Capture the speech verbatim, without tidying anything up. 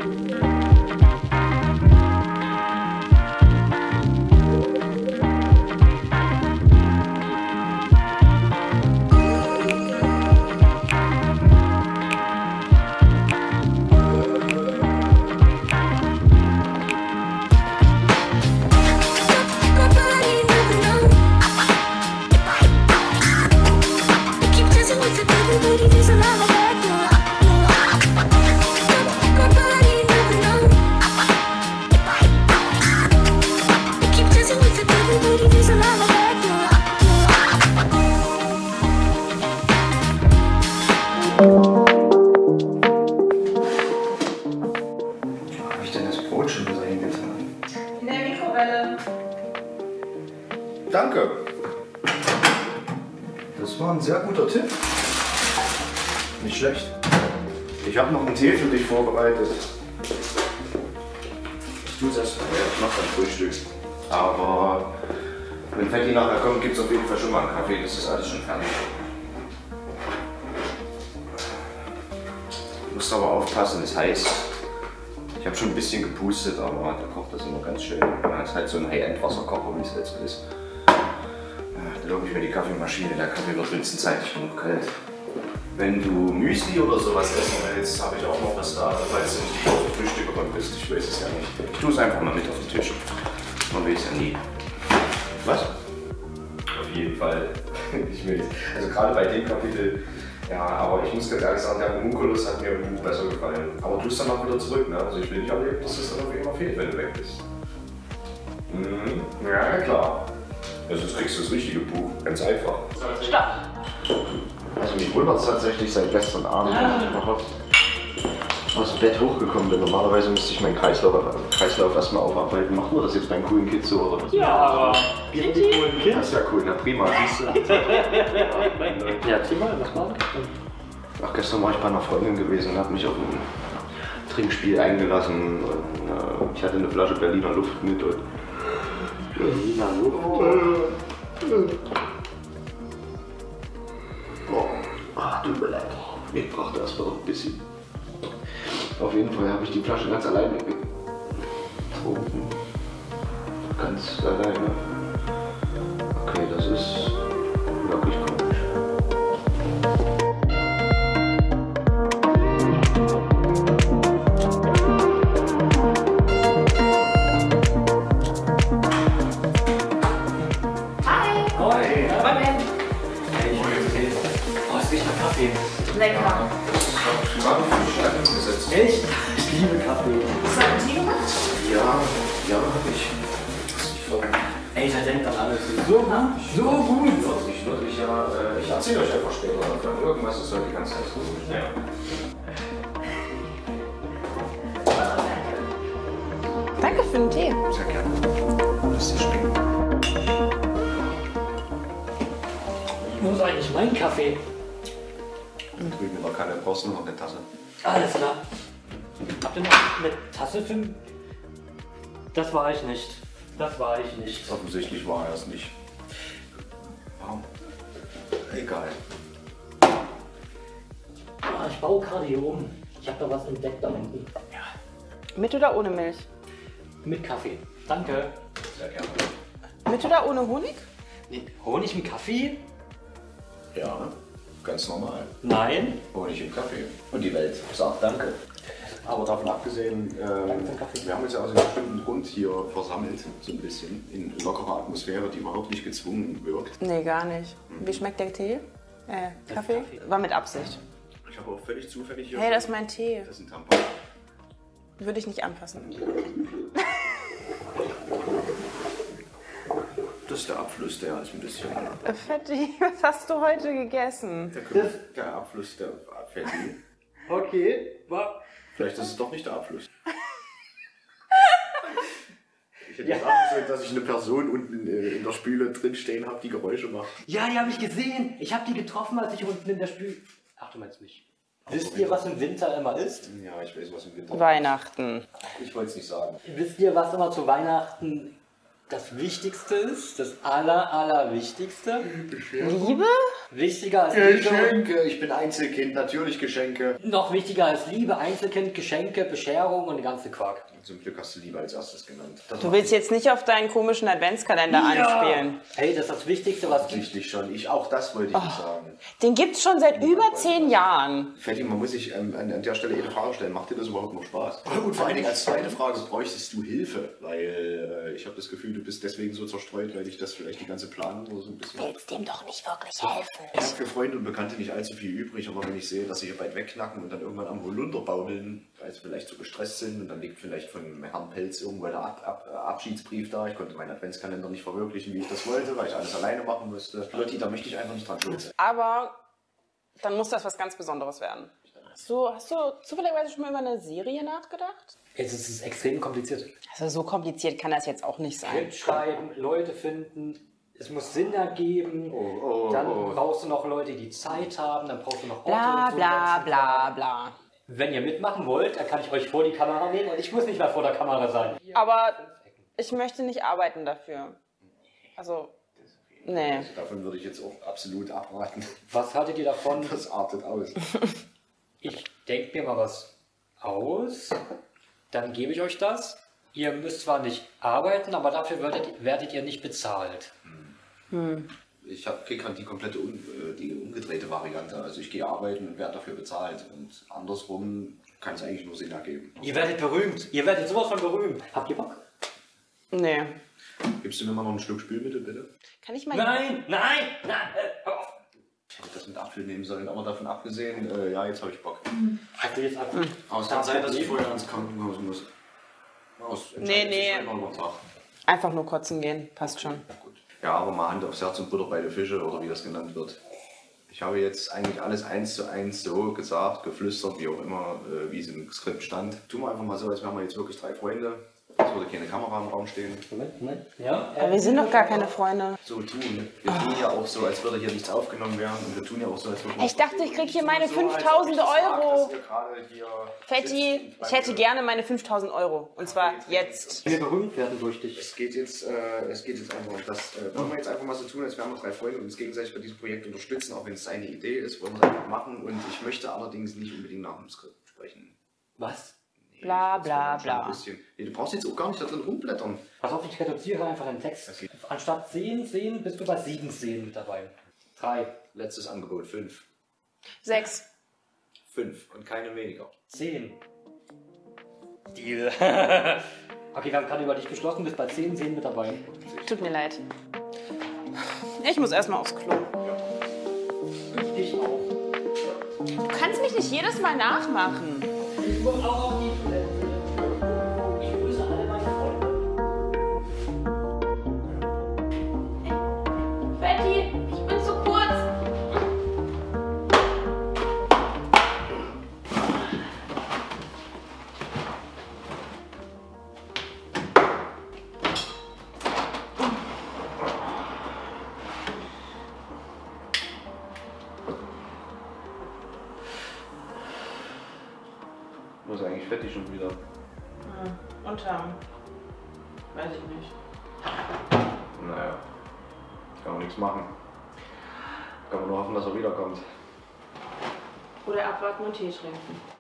Danke. Das war ein sehr guter Tipp. Nicht schlecht. Ich habe noch einen Tee für dich vorbereitet. Ich tue es erst mal. Ja, ich mache dann Frühstück. Aber wenn Fetti nachher kommt, gibt es auf jeden Fall schon mal einen Kaffee. Das ist alles schon fertig. Du musst aber aufpassen, es ist heiß. Ich habe schon ein bisschen gepustet, aber der kocht das immer ganz schön. Das ist halt so ein High-End-Wasserkocher, wie es jetzt so ist. Da lobe ich mir die Kaffeemaschine, der Kaffee wird winzenzeitig genug kalt. Wenn du Müsli oder sowas essen willst, habe ich auch noch was da, falls du nicht auf Frühstückerin bist. Ich weiß es ja nicht. Ich tue es einfach mal mit auf den Tisch. Man weiß ja nie. Was? Auf jeden Fall. Ich will also gerade bei dem Kapitel, ja, aber ich muss ganz ehrlich sagen, der Homunculus hat mir im Buch besser gefallen. Aber du bist dann auch wieder zurück, ne? Also ich will nicht erleben, dass das dann auf immer fehlt, wenn du weg bist. Mhm. Ja, klar. Also jetzt kriegst du das richtige Buch. Ganz einfach. Stopp! Also mich wundert es tatsächlich seit gestern Abend, dass ich überhaupt aus dem Bett hochgekommen bin. Normalerweise müsste ich meinen Kreislauf, Kreislauf erstmal aufarbeiten. Macht man das jetzt beim coolen Kids so oder was? Ja, aber wir sind die coolen Kids. Das ist ja cool, na prima, siehst du. Ja, erzähl mal, was war das? Ach, gestern war ich bei einer Freundin gewesen und habe mich auf ein Trinkspiel eingelassen. Und, äh, ich hatte eine Flasche Berliner Luft mit. Und Berliner Luft? Oh, ach, tut mir leid. Ich brauchte erst mal noch ein bisschen. Auf jeden Fall habe ich die Flasche ganz alleine getrunken. Ganz alleine. Okay, das ist wirklich komisch. Hi! Hoi! Was denn? Hey, ich will Tee. Oh, es riecht nach Kaffee. Lecker. Ich habe gerade für Scheiben gesetzt. Echt? Ich liebe Kaffee. Hast du einen Tee gemacht? Ja, ja, habe ich. Ey, da denkt an alles. So gut, so gut. Ich, wirklich, ja, äh, ich erzähle euch einfach später davon. Irgendwas ist heute die ganze Zeit so gut. Ja. Danke für den Tee. Sehr gerne. Lass dir schmecken. Wo ist eigentlich mein Kaffee? Drüben noch keine, brauchst du noch eine Tasse. Alles klar. Habt ihr noch eine Tasse für mich? Das war ich nicht. Das war ich nicht. Offensichtlich war er es nicht. Warum? Egal. Ah, ich baue gerade hier um. Ich habe da was entdeckt da unten. Ja. Mit oder ohne Milch? Mit Kaffee. Danke. Sehr gerne. Mit oder ohne Honig? Nee, Honig im Kaffee? Ja, ganz normal. Nein. Honig im Kaffee. Und die Welt sagt Danke. Aber davon abgesehen, ähm, wir haben uns ja aus einem bestimmten Grund hier versammelt, so ein bisschen, in lockerer Atmosphäre, die überhaupt nicht gezwungen wirkt. Nee, gar nicht. Wie schmeckt der Tee? Äh, Kaffee? Kaffee. War mit Absicht. Ich habe auch völlig zufällig hier... Hey, das ist mein Tee. Das ist ein Tampon. Würde ich nicht anfassen. Das ist der Abfluss, der ist ein bisschen... Äh, Fetti, was hast du heute gegessen? Der, der Abfluss der Fetti. Okay. War Vielleicht ist es doch nicht der Abfluss. Ich hätte Ja. sagen sollen, dass ich eine Person unten in, in der Spüle drinstehen habe, die Geräusche macht. Ja, die habe ich gesehen. Ich habe die getroffen, als ich unten in der Spül... Ach, du meinst mich. Wisst ihr, was im Winter immer ist? Ja, ich weiß, was im Winter Weihnachten. Ich wollte es nicht sagen. Wisst ihr, was immer zu Weihnachten das Wichtigste ist? Das aller, aller Wichtigste? Liebe? Wichtiger als Liebe. Geschenke, ich bin Einzelkind, natürlich Geschenke. Noch wichtiger als Liebe, Einzelkind, Geschenke, Bescherung und den ganzen Quark. Zum Glück hast du Liebe als erstes genannt. Das Du willst jetzt nicht auf deinen komischen Adventskalender anspielen. Hey, das ist das Wichtigste, was gibt. Offensichtlich schon. Ich, auch das wollte ich nicht sagen. Den gibt's schon seit über zehn Jahren. Fetti, man muss sich ähm, an, an der Stelle eine Frage stellen. Macht dir das überhaupt noch Spaß? Und vor allen Dingen als zweite Frage, bräuchtest du Hilfe? Weil äh, ich habe das Gefühl, du bist deswegen so zerstreut, weil dich das vielleicht die ganze Planung oder so ein bisschen... Du willst dem doch nicht wirklich helfen. Ich habe für Freunde und Bekannte nicht allzu viel übrig, aber wenn ich sehe, dass sie hier weit wegknacken und dann irgendwann am Holunder baumeln, weil sie vielleicht so gestresst sind und dann liegt vielleicht von Herrn Pelz irgendwo der Ab Ab Abschiedsbrief da. Ich konnte meinen Adventskalender nicht verwirklichen, wie ich das wollte, weil ich alles alleine machen musste. Lotti, da möchte ich einfach nicht dran schuld sein. Aber dann muss das was ganz Besonderes werden. Hast du, hast du zufälligerweise schon mal über eine Serie nachgedacht? Jetzt ist es extrem kompliziert. Also so kompliziert kann das jetzt auch nicht sein. Skript schreiben, Leute finden, es muss Sinn ergeben, Oh, oh, dann oh. brauchst du noch Leute, die Zeit haben, dann brauchst du noch Orte Bla und so bla ganzen bla Kram. bla. Wenn ihr mitmachen wollt, dann kann ich euch vor die Kamera nehmen und ich muss nicht mehr vor der Kamera sein. Aber ich möchte nicht arbeiten dafür. Also, nee. Also davon würde ich jetzt auch absolut abraten. Was haltet ihr davon? Das artet aus. Ich denke mir mal was aus, dann gebe ich euch das. Ihr müsst zwar nicht arbeiten, aber dafür werdet, werdet ihr nicht bezahlt. Ich kriege halt die komplette un, äh, die umgedrehte Variante. Also ich gehe arbeiten und werde dafür bezahlt. Und andersrum kann es eigentlich nur Sinn ergeben. Ihr werdet berühmt. Ihr werdet sowas von berühmt. Habt ihr Bock? Nee. Gibst du mir mal noch ein Stück Spülmittel, bitte? Kann ich mal... Nein, nein, nein. Äh, hör auf. Ich hätte das mit Apfel nehmen sollen, aber davon abgesehen, äh, ja, jetzt habe ich Bock. Hast du jetzt ab? Aber es kann sein, dass ich vorher ans Krankenhaus muss. Aus Nee, nee. Tag. Einfach nur kotzen gehen. Passt schon. Gut. Ja, aber mal Hand aufs Herz und Butter bei den Fische oder wie das genannt wird. Ich habe jetzt eigentlich alles eins zu eins so gesagt, geflüstert, wie auch immer, äh, wie es im Skript stand. Tun wir einfach mal so, als wären wir jetzt wirklich drei Freunde. Es würde keine Kamera im Raum stehen. Moment, Moment. Ja? Aber wir sind doch gar keine Freunde. So tun. Wir tun ja auch so, als würde hier nichts aufgenommen werden. Und wir tun ja auch so, als würde man... Ich dachte, ich krieg hier meine So, als ob ich fünftausend das sag, Euro. dass ihr gerade hier Fetti, sitzt und ich hätte beide- gerne meine fünftausend Euro. Und zwar jetzt. Wir berühmt werden durch dich. Es geht jetzt, äh, es geht jetzt einfach um das. Äh, wollen wir jetzt einfach mal so tun, als wären wir drei Freunde und uns gegenseitig bei diesem Projekt unterstützen, auch wenn es seine Idee ist, wollen wir es einfach machen. Und ich möchte allerdings nicht unbedingt nach dem Skript sprechen. Was? Nee, Bla, das bla, war dann schon bla. ein bisschen- Nee, du brauchst jetzt auch gar nicht da drin rumblättern. Pass auf, ich reduziere einfach den Text. Okay. Anstatt zehn Szenen bist du bei sieben Szenen mit dabei. Drei, Letztes Angebot, fünf. Sechs. Fünf und keine weniger. zehn. Deal. Okay, wir haben gerade über dich beschlossen, bist bei zehn Szenen mit dabei. Tut mir leid. Ich muss erstmal aufs Klo. Ich auch. Du kannst mich nicht jedes Mal nachmachen. Ich muss auch auf die Toilette. Ich grüße alle meine Freunde. Fetti, ich bin zu kurz. Wo ist eigentlich Fetti schon wieder? Unterm. Weiß ich nicht. Naja, kann man nichts machen. Kann man nur hoffen, dass er wiederkommt. Oder abwarten und Tee trinken.